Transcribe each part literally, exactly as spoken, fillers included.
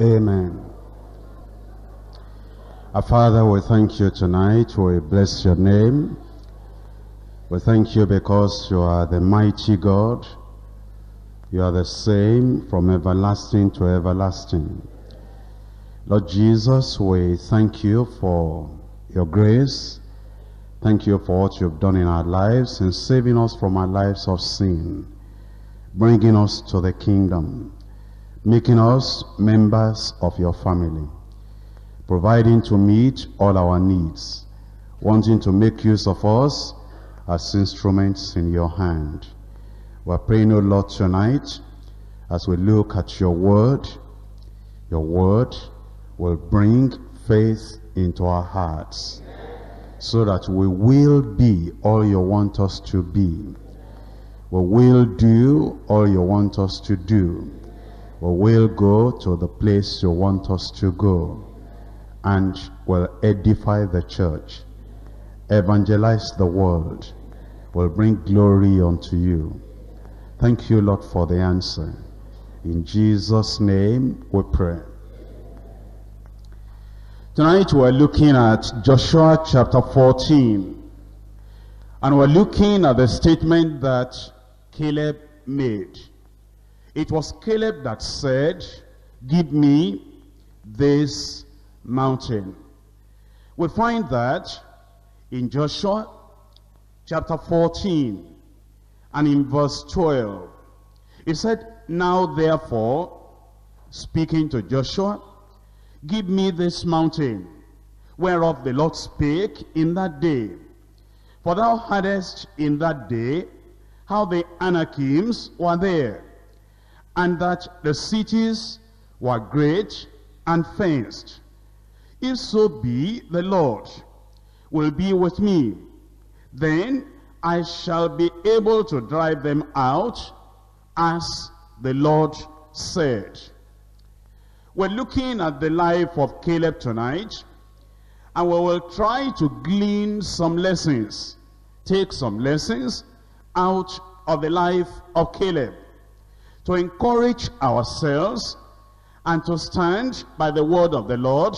Amen. Our Father, we thank you tonight. We bless your name. We thank you because you are the mighty God. You are the same from everlasting to everlasting. Lord Jesus, we thank you for your grace. Thank you for what you've done in our lives and saving us from our lives of sin, bringing us to the kingdom, making us members of your family, providing to meet all our needs, wanting to make use of us as instruments in your hand. We're praying, O Lord, tonight, as we look at your word, your word will bring faith into our hearts, so that we will be all you want us to be. We will do all you want us to do. We will go to the place you want us to go, and will edify the church, evangelize the world, will bring glory unto you. Thank you, Lord, for the answer. In Jesus' name we pray. Tonight we're looking at Joshua chapter fourteen, and we're looking at the statement that Caleb made. It was Caleb that said, "Give me this mountain." We find that in Joshua chapter fourteen and in verse twelve. He said, "Now therefore," speaking to Joshua, "give me this mountain, whereof the Lord spake in that day. For thou hadst in that day how the Anakims were there, and that the cities were great and fenced. If so be the Lord will be with me, then I shall be able to drive them out, as the Lord said." We're looking at the life of Caleb tonight, and we will try to glean some lessons, take some lessons out of the life of Caleb, to encourage ourselves and to stand by the word of the Lord,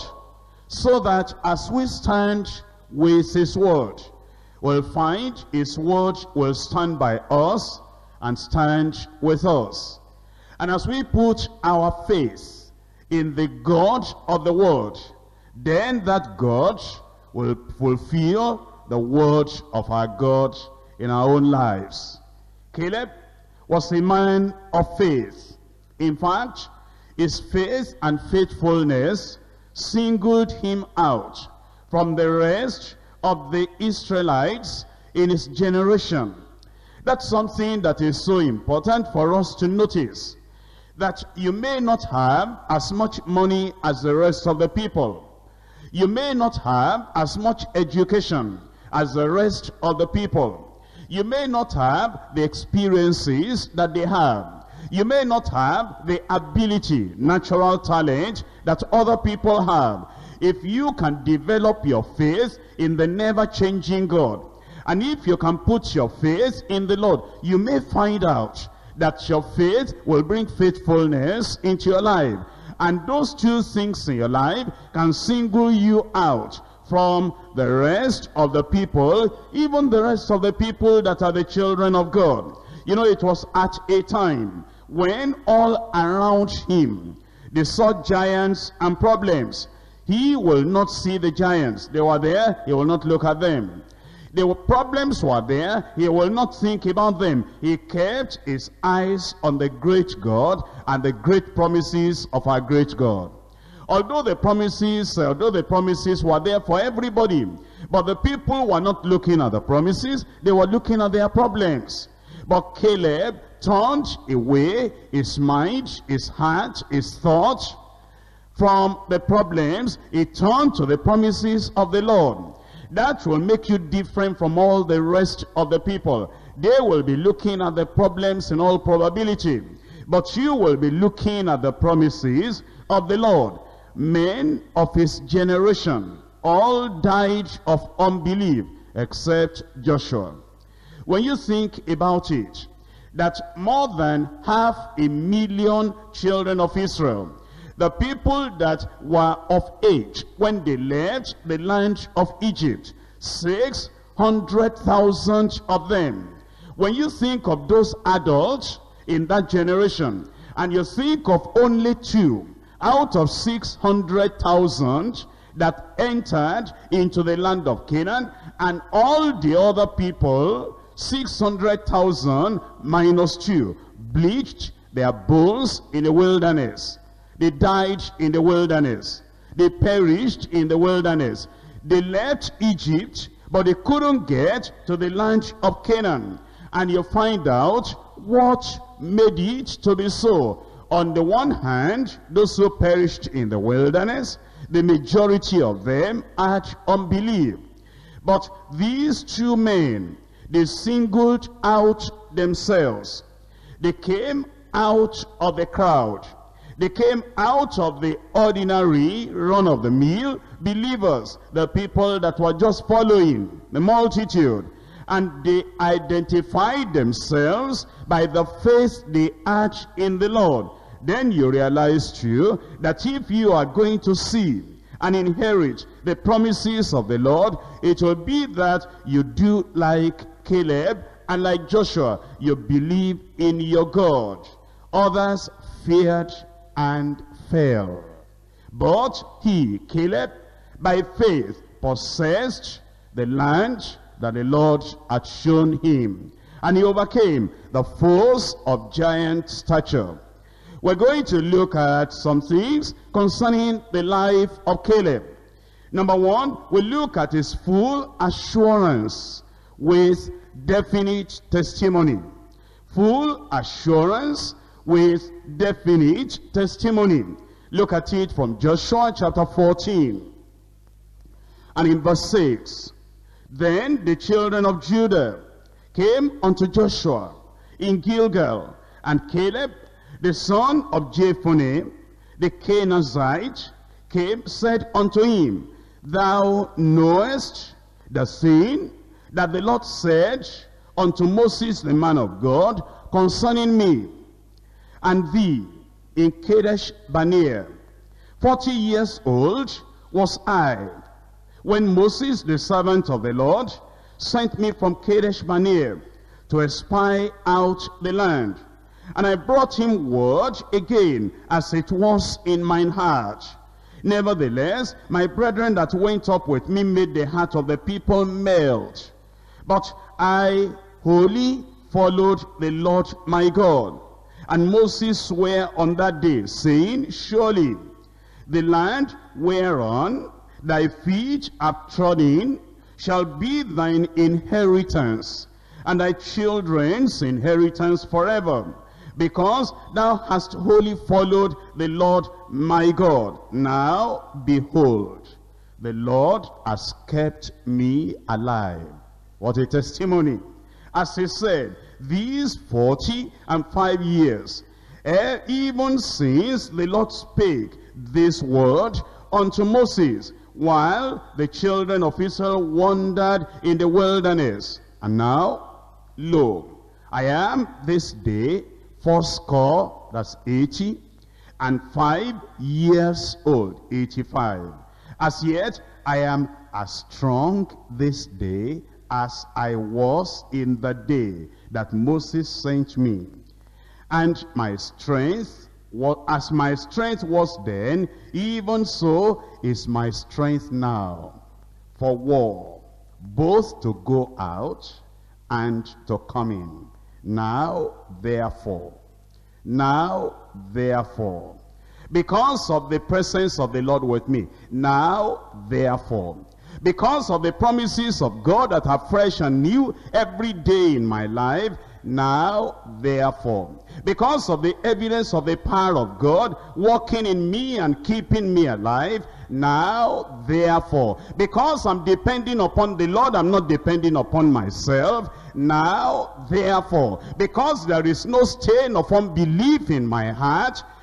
so that as we stand with his word, we'll find his word will stand by us and stand with us. And as we put our faith in the God of the word, then that God will fulfill the word of our God in our own lives. Caleb was a man of faith. In fact, his faith and faithfulness singled him out from the rest of the Israelites in his generation. That's something that is so important for us to notice, that you may not have as much money as the rest of the people. You may not have as much education as the rest of the people. You may not have the experiences that they have. You may not have the ability, natural talent that other people have. If you can develop your faith in the never-changing God, and if you can put your faith in the Lord, you may find out that your faith will bring faithfulness into your life. And those two things in your life can single you out from the rest of the people, even the rest of the people that are the children of God. You know, it was at a time when all around him they saw giants and problems. He will not see the giants. They were there, he will not look at them. The problems were there, he will not think about them. He kept his eyes on the great God and the great promises of our great God. Although the promises, although the promises were there for everybody, but the people were not looking at the promises, they were looking at their problems. But Caleb turned away his mind, his heart, his thought from the problems. He turned to the promises of the Lord. That will make you different from all the rest of the people. They will be looking at the problems in all probability, but you will be looking at the promises of the Lord. Men of his generation all died of unbelief except Joshua. When you think about it, that more than half a million children of Israel, The people that were of age when they left the land of Egypt, six hundred thousand of them. When you think of those adults in that generation, and you think of only two out of six hundred thousand that entered into the land of Canaan, and all the other people, six hundred thousand minus two, bleached their bones in the wilderness. They died in the wilderness. They perished in the wilderness. They left Egypt, but they couldn't get to the land of Canaan. And you find out what made it to be so. On the one hand, those who perished in the wilderness, the majority of them had unbelief. But these two men, they singled out themselves. They came out of the crowd. They came out of the ordinary, run-of-the-mill believers, the people that were just following, the multitude. And they identified themselves by the faith they had in the Lord. Then you realize too, that if you are going to see and inherit the promises of the Lord, it will be that you do like Caleb and like Joshua. You believe in your God. Others feared and fell. But he, Caleb, by faith possessed the land that the Lord had shown him. And he overcame the foes of giant stature. We're going to look at some things concerning the life of Caleb. Number one, we look at his full assurance with definite testimony. Full assurance with definite testimony. Look at it from Joshua chapter fourteen. And in verse six. Then the children of Judah came unto Joshua in Gilgal, and Caleb, the son of Jephunneh, the Kenizzite, came, said unto him, Thou knowest the thing that the Lord said unto Moses the man of God concerning me, and thee in Kadesh Barnea. Forty years old was I, when Moses the servant of the Lord sent me from Kadesh Barnea to espy out the land. And I brought him word again, as it was in mine heart. Nevertheless, my brethren that went up with me made the heart of the people melt. But I wholly followed the Lord my God. And Moses sware on that day, saying, Surely the land whereon thy feet have trodden shall be thine inheritance, and thy children's inheritance forever, because thou hast wholly followed the Lord my God. Now, behold, the Lord has kept me alive. What a testimony. As he said, these forty and five years, even since the Lord spake this word unto Moses, while the children of Israel wandered in the wilderness. And now, lo, I am this day fourscore, that's eighty, and five years old, eighty-five. As yet, I am as strong this day as I was in the day that Moses sent me. And my strength, was, as my strength was then, even so is my strength now for war, both to go out and to come in. Now, therefore, now, therefore, because of the presence of the Lord with me, now, therefore, because of the promises of God that are fresh and new every day in my life, now, therefore, because of the evidence of the power of God working in me and keeping me alive, now, therefore, because I'm depending upon the Lord, I'm not depending upon myself. Now, therefore, because there is no stain of unbelief in my heart,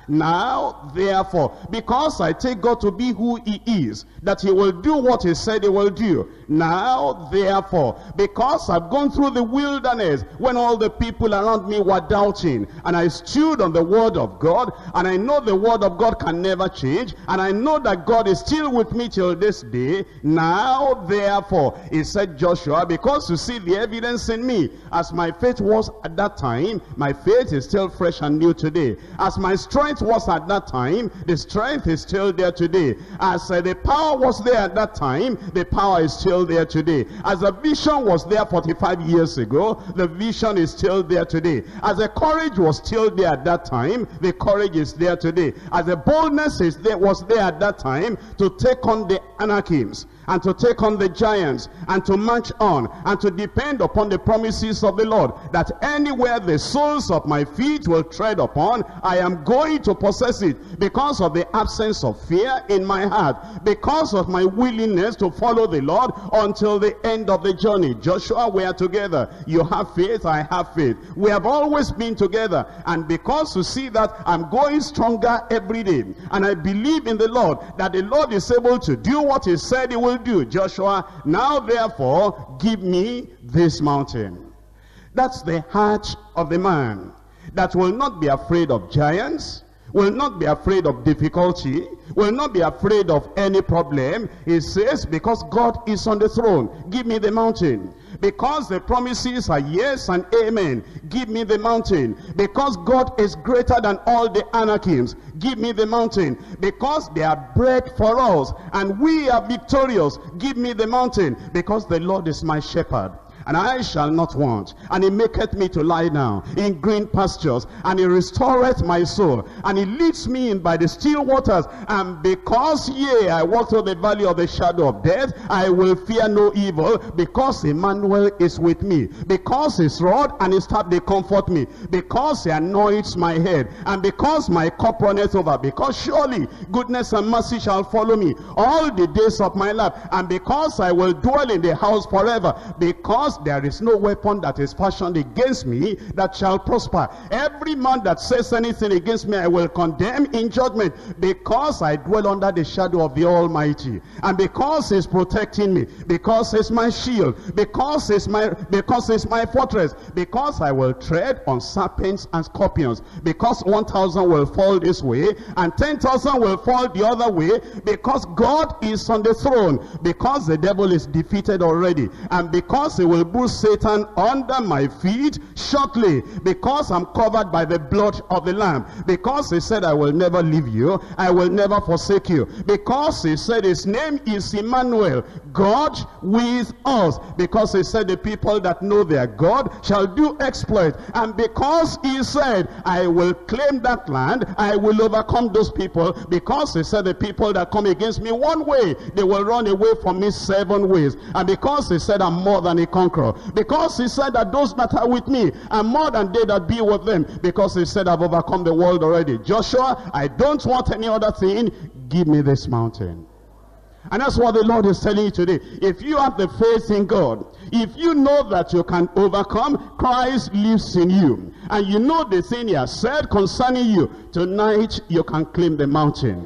Now, therefore, because I take God to be who he is, that he will do what he said he will do. Now, therefore, because I've gone through the wilderness when all the people around me were doubting, and I stood on the word of God, and I know the word of God can never change, and I know that God is still with me till this day. Now, therefore, he said, Joshua, because you see the evidence in me, as my faith was at that time, my faith is still fresh and new today. As my strength was at that time, the strength is still there today. As uh, the power was there at that time, the power is still there today. As the vision was there forty-five years ago, the vision is still there today. As the courage was still there at that time, the courage is there today. As the boldness is there, was there at that time to take on the Anakims, and to take on the giants, and to march on, and to depend upon the promises of the Lord, that anywhere the soles of my feet will tread upon, I am going to possess it, because of the absence of fear in my heart, because of my willingness to follow the Lord until the end of the journey. Joshua, we are together. You have faith, I have faith. We have always been together, and because you see that I'm going stronger every day, and I believe in the Lord, that the Lord is able to do what he said he will do. Joshua, now therefore give me this mountain. That's the heart of the man that will not be afraid of giants, will not be afraid of difficulty, will not be afraid of any problem. He says, because God is on the throne, give me the mountain. Because the promises are yes and amen, give me the mountain. Because God is greater than all the Anakims, give me the mountain. Because they are bread for us, and we are victorious, give me the mountain. Because the Lord is my shepherd, and I shall not want. And he maketh me to lie down in green pastures, and he restoreth my soul, and he leads me in by the still waters. And because, yea, I walk through the valley of the shadow of death, I will fear no evil, because Emmanuel is with me. Because his rod and his staff, they comfort me. Because he anoints my head, and because my cup runneth over. Because surely goodness and mercy shall follow me all the days of my life. And because I will dwell in the house forever. Because there is no weapon that is fashioned against me that shall prosper. Every man that says anything against me, I will condemn in judgment. Because I dwell under the shadow of the Almighty, and because he's protecting me, because he's my shield, because he's my because he's my fortress, because I will tread on serpents and scorpions. Because one thousand will fall this way, and ten thousand will fall the other way. Because God is on the throne, because the devil is defeated already, and because he will bruise Satan under my feet shortly. Because I'm covered by the blood of the Lamb. Because he said, I will never leave you, I will never forsake you. Because he said his name is Emmanuel, God with us. Because he said the people that know their God shall do exploit. And because he said, I will claim that land, I will overcome those people. Because he said the people that come against me one way, they will run away from me seven ways. And because he said I'm more than a conqueror, because he said that those that are with me are more than they that be with them. Because he said I've overcome the world already. Joshua, I don't want any other thing, give me this mountain. And that's what the Lord is telling you today. If you have the faith in God, if you know that you can overcome, Christ lives in you, and you know the thing he has said concerning you, tonight you can claim the mountain.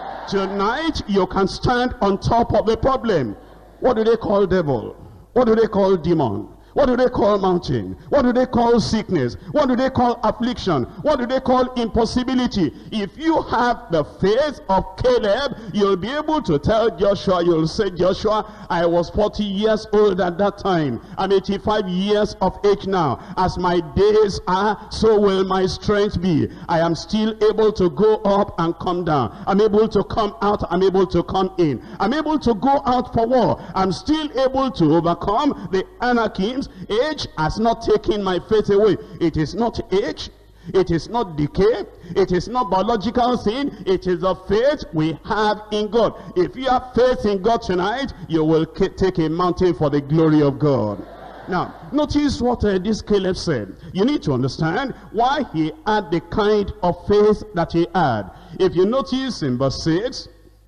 Tonight you can stand on top of the problem. What do they call devil? What do they call demon? What do they call mountain? What do they call sickness? What do they call affliction? What do they call impossibility? If you have the faith of Caleb, you'll be able to tell Joshua, you'll say, Joshua, I was forty years old at that time. I'm eighty-five years of age now. As my days are, so will my strength be. I am still able to go up and come down. I'm able to come out. I'm able to come in. I'm able to go out for war. I'm still able to overcome the anarchy. Age has not taken my faith away. It is not age, it is not decay, it is not biological thing, it is the faith we have in God. If you have faith in God tonight, you will take a mountain for the glory of God. Now, notice what uh, this Caleb said. You need to understand why he had the kind of faith that he had. If you notice in verse six,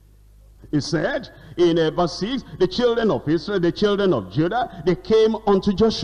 he said, in uh, verse six, the children of Israel, the children of Judah, they came unto Joshua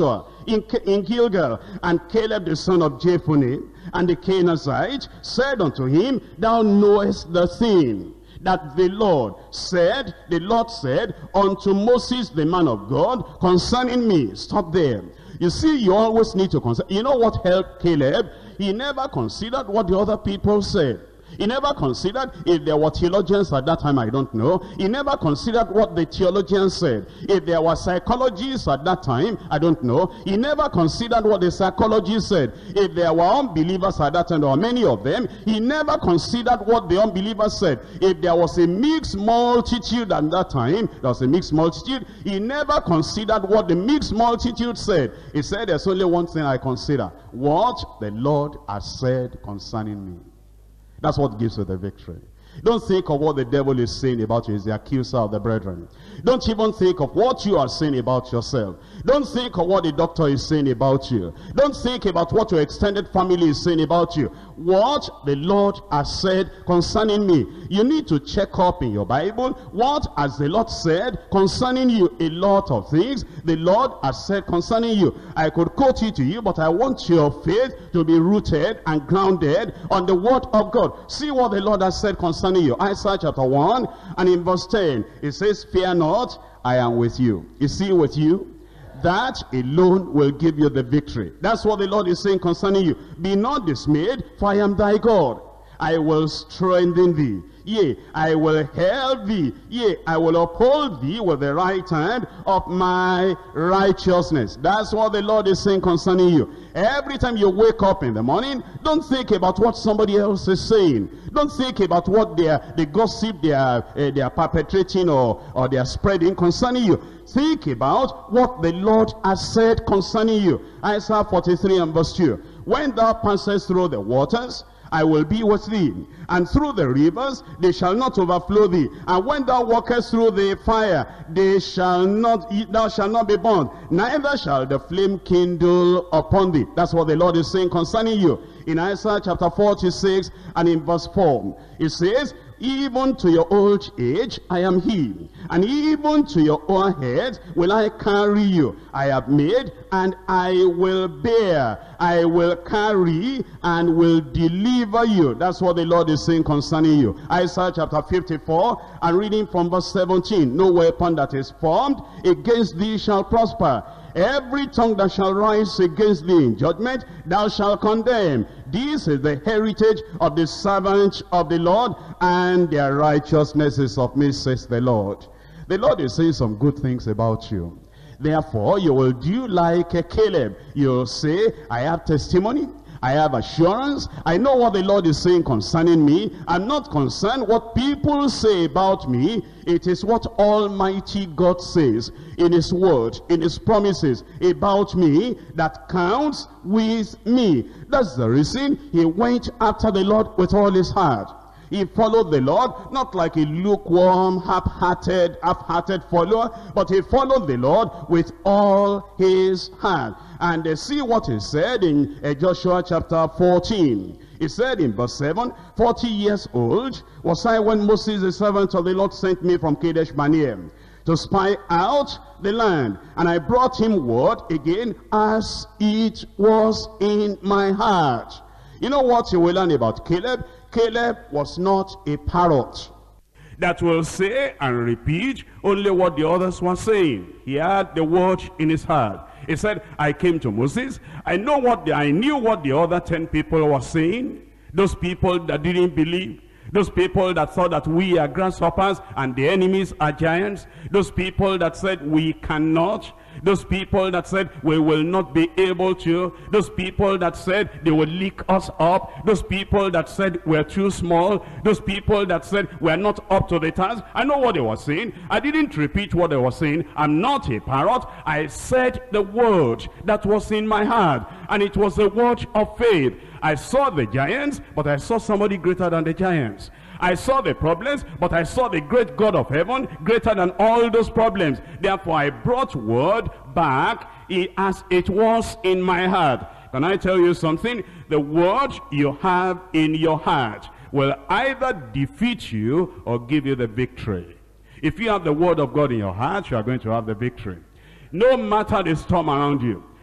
in, in Gilgal. And Caleb the son of Jephunneh and the Kenizzite said unto him, thou knowest the thing that the Lord said, the Lord said unto Moses the man of God concerning me. Stop there. You see, you always need to consider. You know what helped Caleb? He never considered what the other people said. He never considered if there were theologians at that time, I don't know. He never considered what the theologians said. If there were psychologists at that time, I don't know. He never considered what the psychologists said. If there were unbelievers at that time, there were many of them, he never considered what the unbelievers said. If there was a mixed multitude at that time, there was a mixed multitude, he never considered what the mixed multitude said. He said, there's only one thing I consider, what the Lord has said concerning me. That's what gives you the victory. Don't think of what the devil is saying about you. He's the accuser of the brethren. Don't even think of what you are saying about yourself. Don't think of what the doctor is saying about you. Don't think about what your extended family is saying about you. What the Lord has said concerning me. You need to check up in your Bible. What has the Lord said concerning you? A lot of things the Lord has said concerning you. I could quote it to you, but I want your faith to be rooted and grounded on the word of God. See what the Lord has said concerning you. Isaiah chapter one and in verse ten, it says, fear not, I am with you. Is he with you? That alone will give you the victory. That's what the Lord is saying concerning you. Be not dismayed, for I am thy God. I will strengthen thee. Yea, I will help thee. Yea, I will uphold thee with the right hand of my righteousness. That's what the Lord is saying concerning you. Every time you wake up in the morning, don't think about what somebody else is saying. Don't think about what they are, the gossip they are, uh, they are perpetrating or, or they are spreading concerning you. Think about what the Lord has said concerning you. Isaiah forty-three and verse two. When thou passest through the waters, I will be with thee, and through the rivers they shall not overflow thee. And when thou walkest through the fire, they shall not thou shalt not be burned, neither shall the flame kindle upon thee. That's what the Lord is saying concerning you. In Isaiah chapter forty-six and in verse four, it says, even to your old age I am he, and even to your old head will I carry you. I have made and I will bear. I will carry and will deliver you. That's what the Lord is saying concerning you. Isaiah chapter fifty-four and reading from verse seventeen. No weapon that is formed against thee shall prosper. Every tongue that shall rise against thee in judgment, thou shalt condemn. This is the heritage of the servants of the Lord, and their righteousness is of me, says the Lord. The Lord is saying some good things about you. Therefore, you will do like a Caleb. You'll say, I have testimony. I have assurance. I know what the Lord is saying concerning me. I'm not concerned what people say about me. It is what Almighty God says in his word, in his promises about me that counts with me. That's the reason he went after the Lord with all his heart. He followed the Lord, not like a lukewarm, half-hearted, half-hearted follower, but he followed the Lord with all his heart. And uh, see what he said in uh, Joshua chapter fourteen. He said in verse seven, forty years old was I when Moses, the servant of the Lord, sent me from Kadesh Barnea to spy out the land. And I brought him word again as it was in my heart. You know what you will learn about Caleb? Caleb was not a parrot that will say and repeat only what the others were saying. He had the word in his heart. He said, I came to Moses. I know what the, I knew what the other ten people were saying. Those people that didn't believe. Those people that thought that we are grasshoppers and the enemies are giants. Those people that said we cannot. Those people that said we will not be able to. Those people that said they will lick us up. Those people that said we're too small. Those people that said we're not up to the task. I know what they were saying. I didn't repeat what they were saying. I'm not a parrot. I said the word that was in my heart. And it was a word of faith. I saw the giants, but I saw somebody greater than the giants. I saw the problems, but I saw the great God of heaven greater than all those problems. Therefore, I brought word back as it was in my heart. Can I tell you something? The word you have in your heart will either defeat you or give you the victory. If you have the word of God in your heart, you are going to have the victory. No matter the storm around you.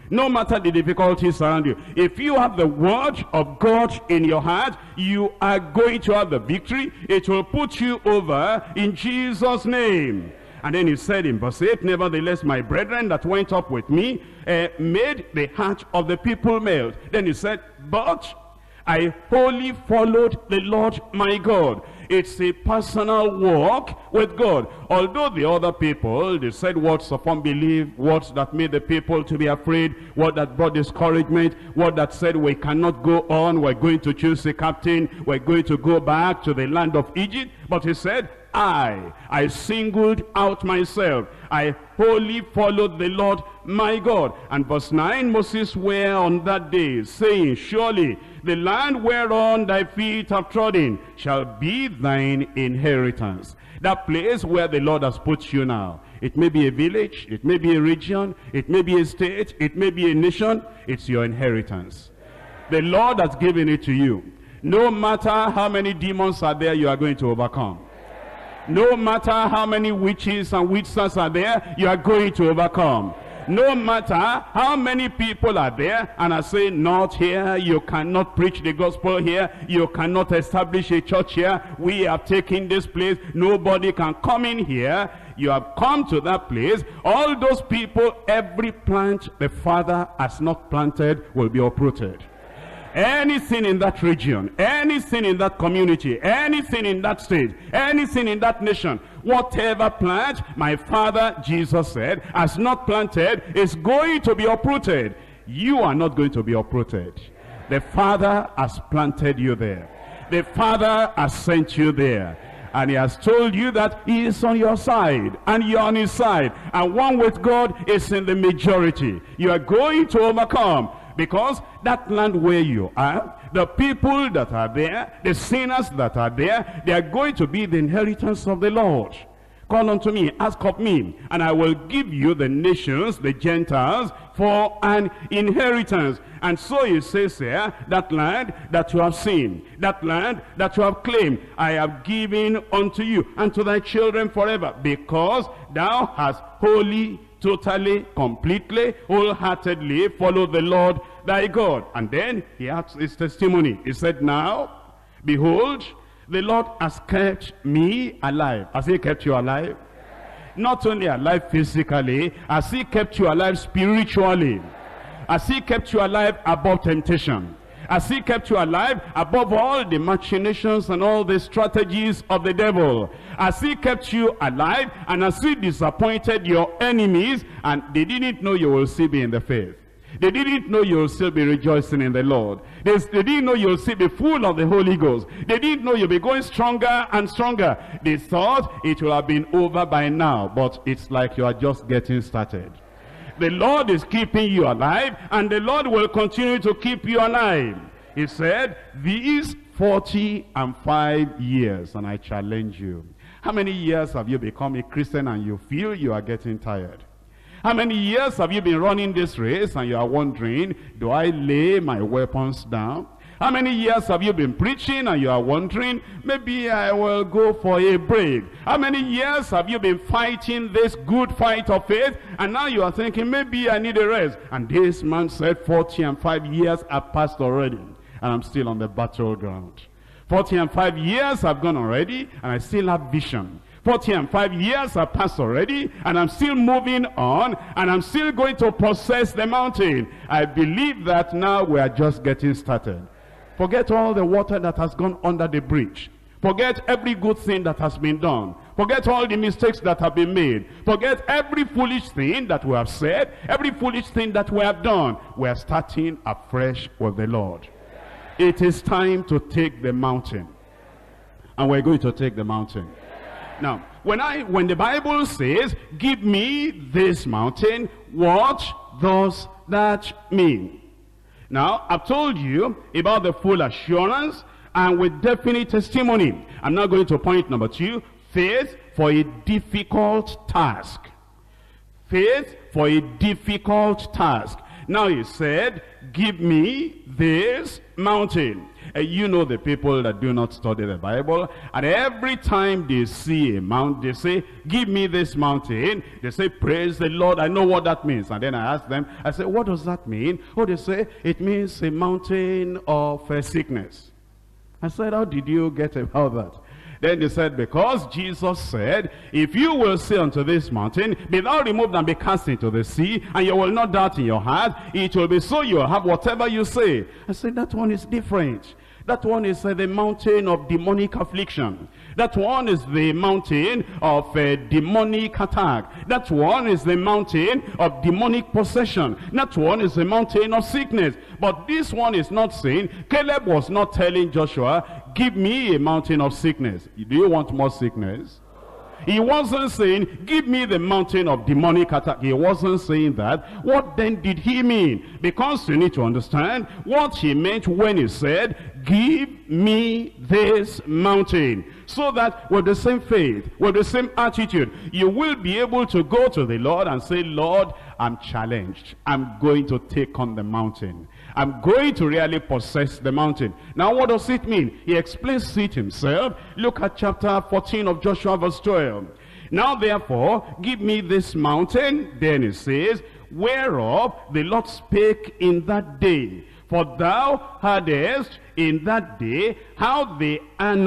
No matter the difficulties around you, if you have the word of God in your heart, you are going to have the victory. It will put you over in Jesus' name. And then he said in verse eight, nevertheless, my brethren that went up with me uh, made the heart of the people melt. Then he said, but I wholly followed the Lord my God. It's a personal walk with God. Although the other people, they said words of unbelief, words that made the people to be afraid, word that brought discouragement, word that said we cannot go on, we're going to choose a captain, we're going to go back to the land of Egypt. But he said, I, I singled out myself. I wholly followed the Lord my God. And verse nine, Moses sware on that day, saying, surely the land whereon thy feet have trodden shall be thine inheritance. That place where the Lord has put you now. It may be a village, it may be a region, it may be a state, it may be a nation. It's your inheritance. The Lord has given it to you. No matter how many demons are there, you are going to overcome. No matter how many witches and witches are there, you are going to overcome. No matter how many people are there and are saying, not here, you cannot preach the gospel here, you cannot establish a church here, we have taken this place, nobody can come in here. You have come to that place. All those people, every plant the Father has not planted will be uprooted. Anything in that region, anything in that community, anything in that state, anything in that nation, whatever plant my Father, Jesus said, has not planted, is going to be uprooted. You are not going to be uprooted. The Father has planted you there. The Father has sent you there. And he has told you that he is on your side, and you're on his side. And one with God is in the majority. You are going to overcome. Because that land where you are, the people that are there, the sinners that are there, they are going to be the inheritance of the Lord. Call unto me, ask of me, and I will give you the nations, the Gentiles, for an inheritance. And so he says here, that land that you have seen, that land that you have claimed, I have given unto you and to thy children forever, because thou hast wholly, totally, completely, wholeheartedly followed the Lord thy God. And then he adds his testimony. He said, now, behold, the Lord has kept me alive. Has he kept you alive? Not only alive physically, has he kept you alive spiritually? Has he kept you alive above temptation? Has he kept you alive above all the machinations and all the strategies of the devil? Has he kept you alive, and has he disappointed your enemies, and they didn't know you will still be in the faith? They didn't know you'll still be rejoicing in the Lord. They, they didn't know you'll still be full of the Holy Ghost. They didn't know you'll be going stronger and stronger. They thought it will have been over by now, but it's like you are just getting started. The Lord is keeping you alive, and the Lord will continue to keep you alive. He said, these forty and five years, and I challenge you. How many years have you become a Christian and you feel you are getting tired? How many years have you been running this race and you are wondering, do I lay my weapons down? How many years have you been preaching and you are wondering, maybe I will go for a break? How many years have you been fighting this good fight of faith, and now you are thinking, maybe I need a rest? And this man said, forty and five years have passed already, and I'm still on the battleground. forty and five years have gone already, and I still have vision. forty and five years have passed already, and I'm still moving on, and I'm still going to possess the mountain. I believe that now we are just getting started. Forget all the water that has gone under the bridge. Forget every good thing that has been done. Forget all the mistakes that have been made. Forget every foolish thing that we have said, every foolish thing that we have done. We are starting afresh with the Lord. It is time to take the mountain. And we're going to take the mountain. Now, when I when the Bible says, give me this mountain, what does that mean? Now, I've told you about the full assurance and with definite testimony. I'm now going to point number two, faith for a difficult task. Faith for a difficult task. Now he said, give me this mountain. Uh, you know the people that do not study the Bible, and every time they see a mount, they say, give me this mountain. They say, praise the Lord. I know what that means. And then I ask them, I say, what does that mean? Oh, they say, it means a mountain of uh, sickness. I said, how did you get about that? Then they said, because Jesus said, if you will say unto this mountain, be thou removed and be cast into the sea, and you will not doubt in your heart, it will be so, you will have whatever you say. I said, that one is different. That one is uh, the mountain of demonic affliction. That one is the mountain of uh, demonic attack. That one is the mountain of demonic possession. That one is the mountain of sickness. But this one is not saying, Caleb was not telling Joshua, give me a mountain of sickness. Do you want more sickness? He wasn't saying, give me the mountain of demonic attack. He wasn't saying that. What then did he mean? Because you need to understand what he meant when he said, give me this mountain. So that with the same faith, with the same attitude, you will be able to go to the Lord and say, Lord, I'm challenged. I'm going to take on the mountain. I'm going to really possess the mountain. Now what does it mean? He explains it himself. Look at chapter fourteen of Joshua verse twelve. Now therefore, give me this mountain. Then it says, whereof the Lord spake in that day. For thou heardest in that day how the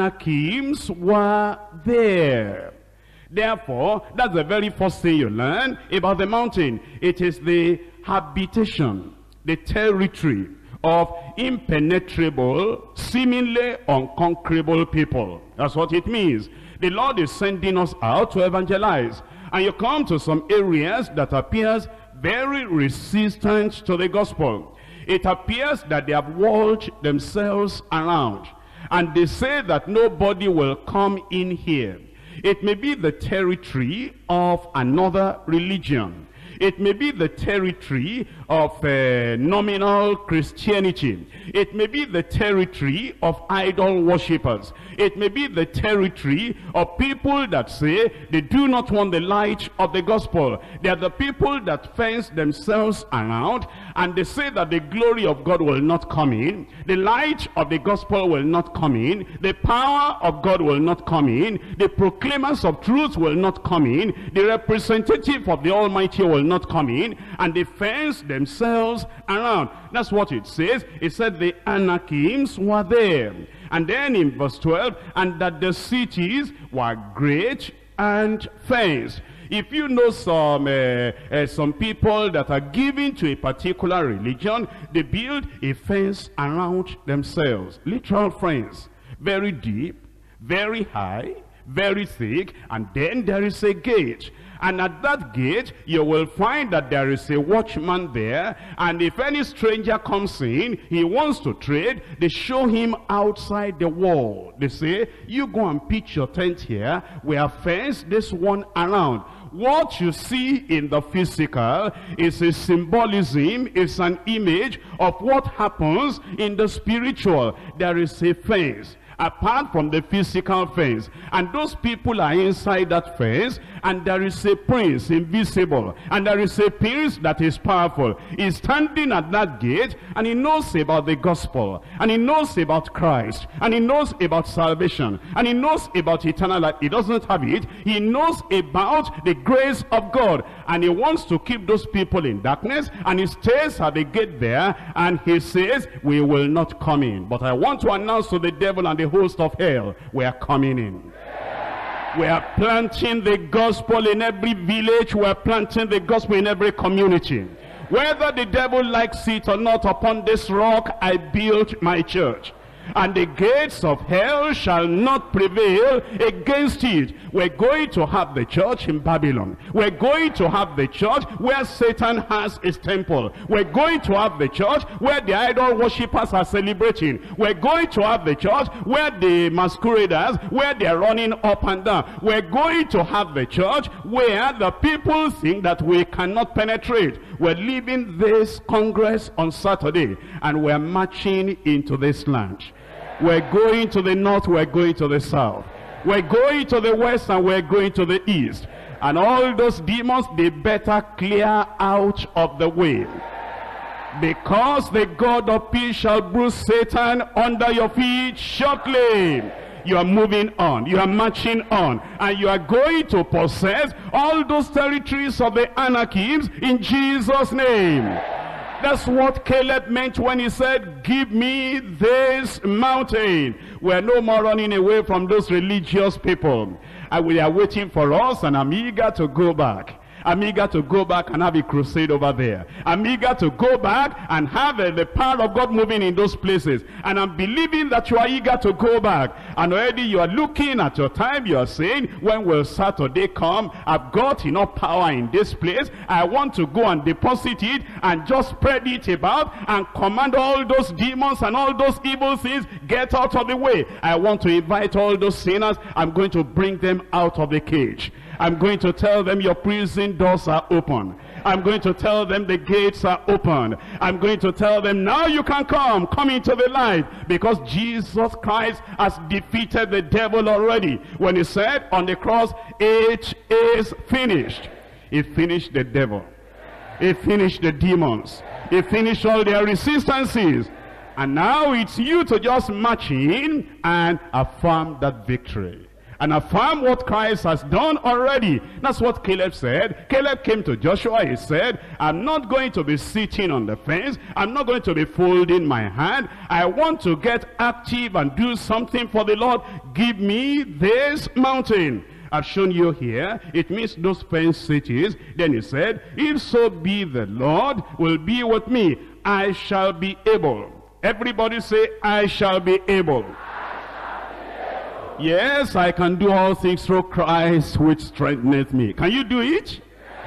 Anakims were there. Therefore, that's the very first thing you learn about the mountain. It is the habitation, the territory of impenetrable, seemingly unconquerable people. That's what it means. The Lord is sending us out to evangelize. And you come to some areas that appears very resistant to the gospel. It appears that they have walled themselves around. And they say that nobody will come in here. It may be the territory of another religion. It may be the territory of uh, nominal Christianity. It may be the territory of idol worshippers. It may be the territory of people that say they do not want the light of the gospel. They are the people that fence themselves around, and they say that the glory of God will not come in. The light of the gospel will not come in. The power of God will not come in. The proclaimers of truth will not come in. The representative of the Almighty will not come in. And they fence themselves around. That's what it says. It said the Anakims were there. And then in verse twelve, and that the cities were great and fenced. If you know some uh, uh, some people that are given to a particular religion, they build a fence around themselves. Literal fence. Very deep, very high, very thick, and then there is a gate. And at that gate, you will find that there is a watchman there. And if any stranger comes in, he wants to trade, they show him outside the wall. They say, you go and pitch your tent here. We have fenced this one around. What you see in the physical is a symbolism, it's an image of what happens in the spiritual. There is a fence apart from the physical fence, and those people are inside that fence, and there is a prince invisible, and there is a prince that is powerful. He's standing at that gate, and he knows about the gospel, and he knows about Christ, and he knows about salvation, and he knows about eternal life. He doesn't have it. He knows about the grace of God, and he wants to keep those people in darkness, and he stays at the gate there, and he says, we will not come in. But I want to announce to the devil and the host of hell, we are coming in. We are planting the gospel in every village. We are planting the gospel in every community. Whether the devil likes it or not, upon this rock I built my church, and the gates of hell shall not prevail against it. We're going to have the church in Babylon. We're going to have the church where Satan has his temple. We're going to have the church where the idol worshippers are celebrating. We're going to have the church where the masqueraders, where they're running up and down. We're going to have the church where the people think that we cannot penetrate. We're leaving this Congress on Saturday, and we're marching into this land. We're going to the north, we're going to the south. We're going to the west, and we're going to the east. And all those demons, they better clear out of the way. Because the God of peace shall bruise Satan under your feet shortly. You are moving on, you are marching on, and you are going to possess all those territories of the anarchists in Jesus' name. That's what Caleb meant when he said, give me this mountain. We're no more running away from those religious people. And we are waiting for us, and I'm eager to go back. I'm eager to go back and have a crusade over there. I'm eager to go back and have uh, the power of God moving in those places. And I'm believing that you are eager to go back. And already you are looking at your time. You are saying, when will Saturday come? I've got enough power in this place. I want to go and deposit it and just spread it about and command all those demons and all those evil things, get out of the way. I want to invite all those sinners. I'm going to bring them out of the cage. I'm going to tell them your prison doors are open. I'm going to tell them the gates are open. I'm going to tell them now you can come, come into the light, because Jesus Christ has defeated the devil already. When he said on the cross, it is finished. He finished the devil. He finished the demons. He finished all their resistances. And now it's you to just march in and affirm that victory. And affirm what Christ has done already. That's what Caleb said. Caleb came to Joshua. He said, I'm not going to be sitting on the fence. I'm not going to be folding my hand. I want to get active and do something for the Lord. Give me this mountain. I've shown you here. It means those fenced cities. Then he said, if so be the Lord will be with me, I shall be able. Everybody say, I shall be able. Yes, I can do all things through Christ which strengtheneth me. Can you do it?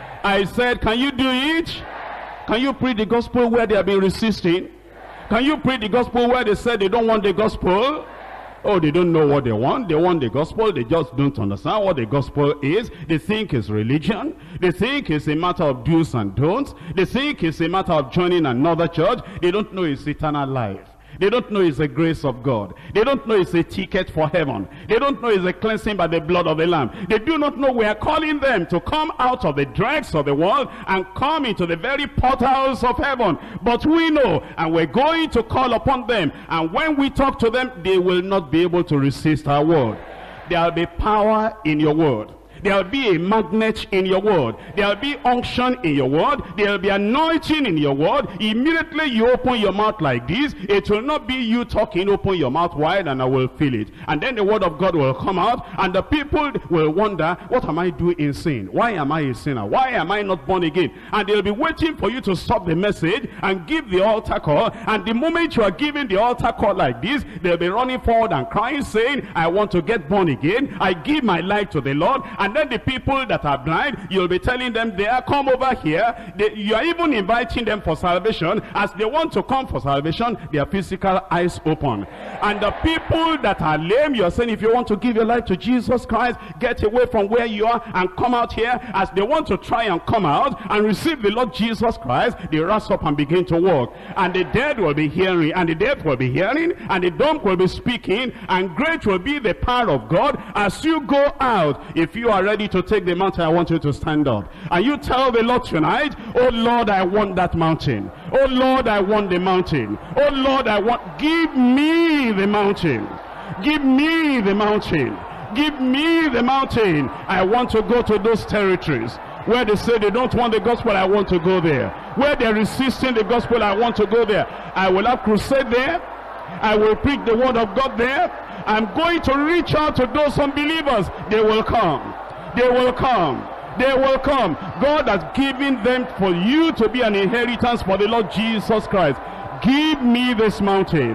I said, can you do it? Can you preach the gospel where they have been resisting? Can you preach the gospel where they said they don't want the gospel? Oh, they don't know what they want. They want the gospel. They just don't understand what the gospel is. They think it's religion. They think it's a matter of do's and don'ts. They think it's a matter of joining another church. They don't know it's eternal life. They don't know it's the grace of God. They don't know it's a ticket for heaven. They don't know it's a cleansing by the blood of the Lamb. They do not know we are calling them to come out of the dregs of the world and come into the very portals of heaven. But we know, and we're going to call upon them. And when we talk to them, they will not be able to resist our word. There will be power in your word. There will be a magnet in your word. There will be unction in your word. There will be anointing in your word. Immediately you open your mouth like this, it will not be you talking. Open your mouth wide and I will feel it. And then the word of God will come out and the people will wonder, what am I doing in sin? Why am I a sinner? Why am I not born again? And they'll be waiting for you to stop the message and give the altar call. And the moment you are giving the altar call like this, they'll be running forward and crying, saying, I want to get born again. I give my life to the Lord. And And then the people that are blind, you'll be telling them, they are come over here. They, you are even inviting them for salvation. As they want to come for salvation, their physical eyes open. And the people that are lame, you're saying, if you want to give your life to Jesus Christ, get away from where you are and come out here. As they want to try and come out and receive the Lord Jesus Christ, they rise up and begin to walk. And the dead will be hearing, and the deaf will be hearing, and the dumb will be speaking, and great will be the power of God as you go out. If you are ready to take the mountain, I want you to stand up. And you tell the Lord tonight, oh Lord, I want that mountain. Oh Lord, I want the mountain. Oh Lord, I want, give me the mountain. Give me the mountain. Give me the mountain. I want to go to those territories where they say they don't want the gospel. I want to go there. Where they're resisting the gospel, I want to go there. I will have crusade there. I will preach the word of God there. I'm going to reach out to those unbelievers. They will come. They will come. They will come. God has given them for you to be an inheritance for the Lord Jesus Christ. Give me this mountain.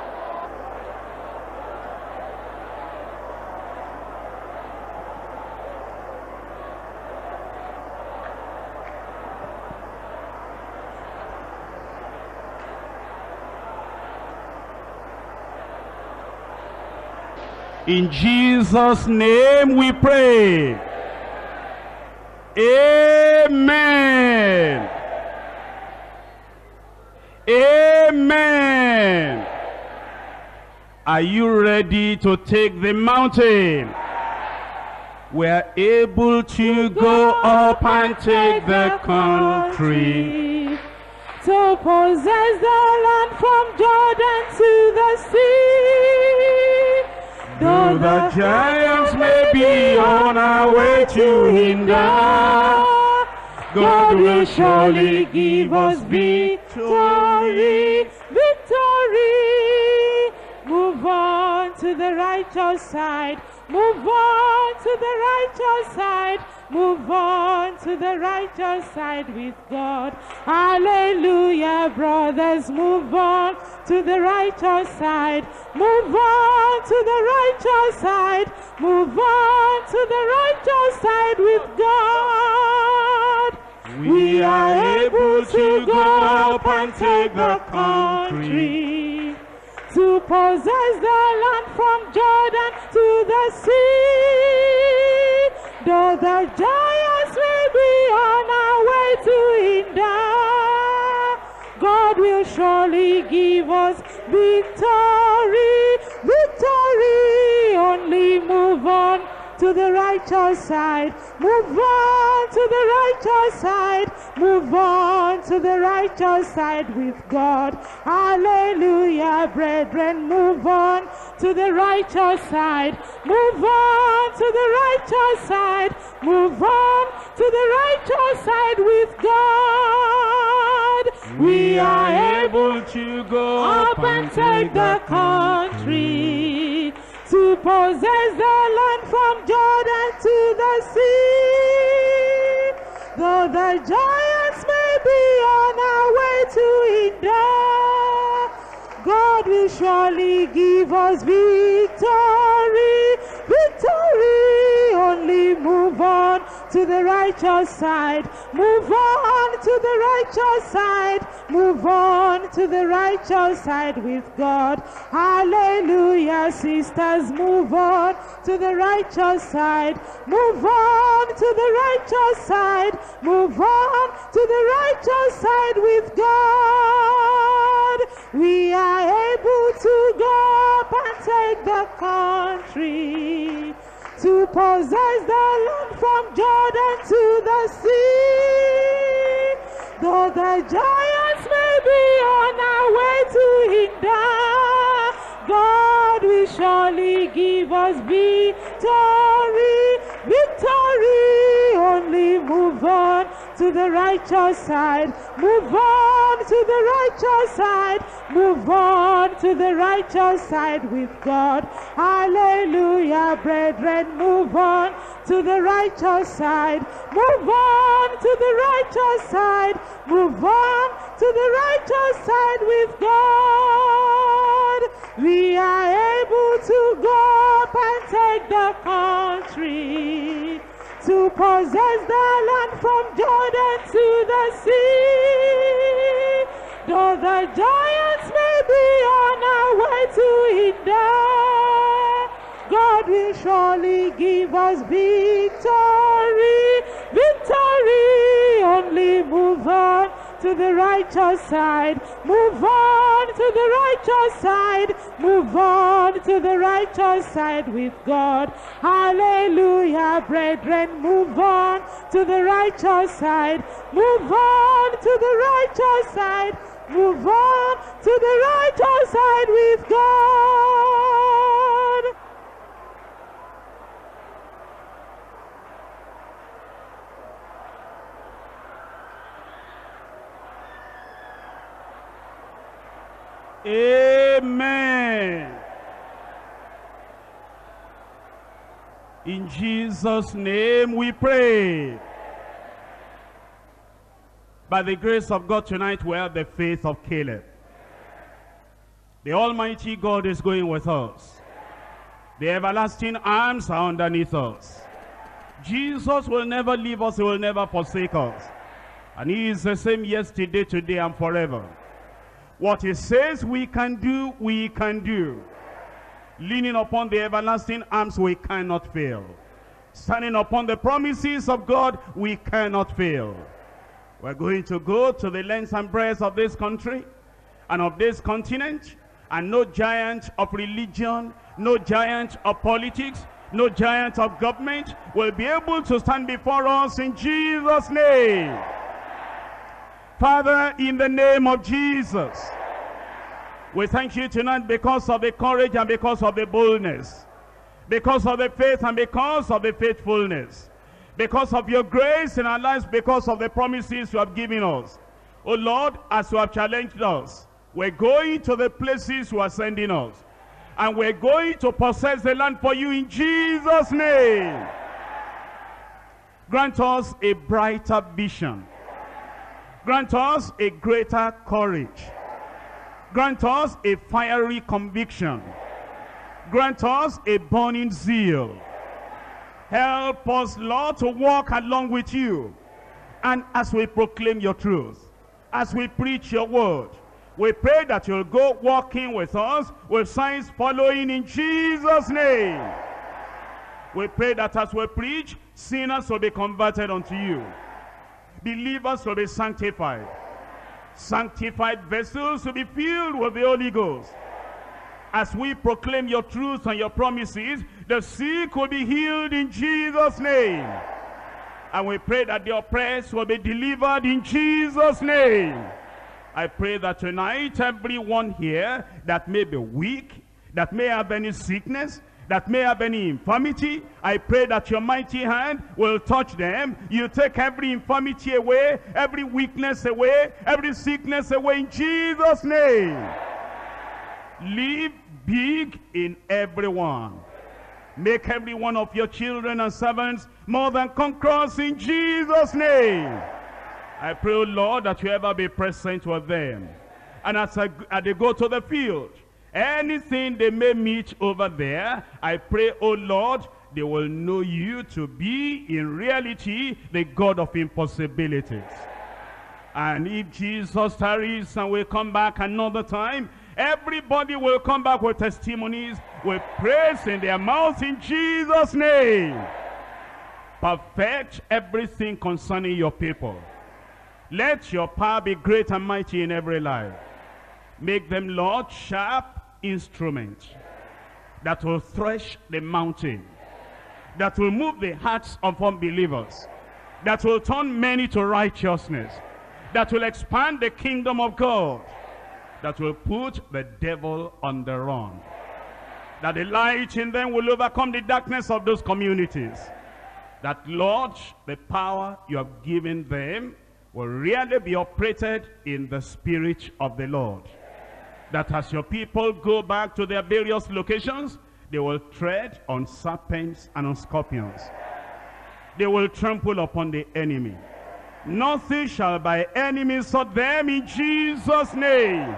In Jesus' name we pray. Amen. Amen. Are you ready to take the mountain? We're able to go up and take the country. to possess the land from Jordan to the sea. Though the giants may be on our way to hinder, God will surely give us victory, victory. Move on to the righteous side. Move on to the righteous side. Move on to the righteous side with God. Hallelujah, brothers. Move on to the righteous side. Move on to the righteous side. Move on to the righteous side with God. We are able to go up and take the country, to possess the land from Jordan to the sea. Though the giants may be on our way to hinder, God will surely give us victory, victory. Only move on to the righteous side. Move on to the righteous side. Move on to the righteous side with God. Hallelujah, brethren. Move on to the righteous side. Move on to the righteous side. Move on to the righteous side with God. We are able to go up and take the country, to possess the land from Jordan to the sea. Though the giants may be on our way to hinder, God will surely give us victory, victory. Only move on to the righteous side. Move on to the righteous side. Move on to the righteous side with God. Hallelujah, sisters. Move on to the righteous side. Move on to the righteous side. Move on to the righteous side with God. We are able to go up and take the country, to possess the land from Jordan to the sea. Though the giants may be on our way to hinder, God will surely give us victory, victory. Only move on to the righteous side. Move on to the righteous side. Move on to the righteous side with God. Hallelujah, brethren. Move on to the righteous side. Move on to the righteous side. Move on to the righteous side with God. We are able to go up and take the country, to possess the land from Jordan to the sea. Though the giants may be on our way to hinder, God will surely give us victory, victory. Only move on to the righteous side. Move on to the righteous side. Move on to the righteous side with God. Hallelujah, brethren. Move on to the righteous side. Move on to the righteous side. Move on to the righteous side with God. Amen. In Jesus' name we pray. By the grace of God tonight we have the faith of Caleb. The Almighty God is going with us. The everlasting arms are underneath us. Jesus will never leave us, he will never forsake us. And he is the same yesterday, today, and forever. What he says we can do, we can do. Leaning upon the everlasting arms, we cannot fail. Standing upon the promises of God, we cannot fail. We're going to go to the lengths and breadths of this country and of this continent, and no giant of religion, no giant of politics, no giant of government will be able to stand before us in Jesus' name. Father, in the name of Jesus, we thank you tonight because of the courage and because of the boldness, because of the faith and because of the faithfulness, because of your grace in our lives, because of the promises you have given us. Oh Lord, as you have challenged us, we're going to the places you are sending us, and we're going to possess the land for you in Jesus' name. Grant us a brighter vision. Grant us a greater courage. Grant us a fiery conviction. Grant us a burning zeal. Help us, Lord, to walk along with you. And as we proclaim your truth, as we preach your word, we pray that you'll go walking with us, with signs following in Jesus' name. We pray that as we preach, sinners will be converted unto you. Believers will be sanctified. Sanctified vessels will be filled with the Holy Ghost. As we proclaim your truth and your promises, the sick will be healed in Jesus' name. And we pray that the oppressed will be delivered in Jesus' name. I pray that tonight everyone here that may be weak, that may have any sickness, that may have any infirmity, I pray that your mighty hand will touch them. You take every infirmity away, every weakness away, every sickness away in Jesus' name. Live big in everyone. Make every one of your children and servants more than conquerors in Jesus' name. I pray, oh Lord, that you ever be present with them. And as, I, as they go to the field, anything they may meet over there, I pray, oh Lord, they will know you to be in reality the God of impossibilities. And if Jesus tarries and will come back another time, everybody will come back with testimonies, with praise in their mouths in Jesus' name. Perfect everything concerning your people. Let your power be great and mighty in every life. Make them, Lord, sharp instruments that will thresh the mountain, that will move the hearts of unbelievers, that will turn many to righteousness, that will expand the kingdom of God, that will put the devil on the run, that the light in them will overcome the darkness of those communities, that, Lord, the power you have given them will really be operated in the Spirit of the Lord. That as your people go back to their various locations, they will tread on serpents and on scorpions. They will trample upon the enemy. Nothing shall by enemies hurt them in Jesus' name.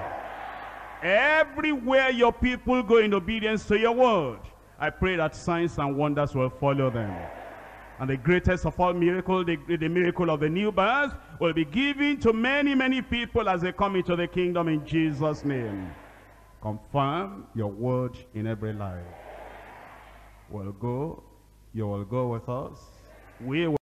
Everywhere your people go in obedience to your word, I pray that signs and wonders will follow them. And the greatest of all miracles, the, the miracle of the new birth, will be given to many, many people as they come into the kingdom in Jesus' name. Confirm your word in every life. We'll go, you will go with us. We will